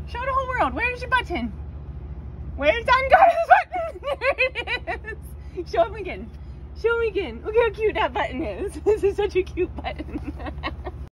Show the whole world. Where's your button? Where's Ungar's button? There it is. Show him again. Show him again. Look how cute that button is. This is such a cute button.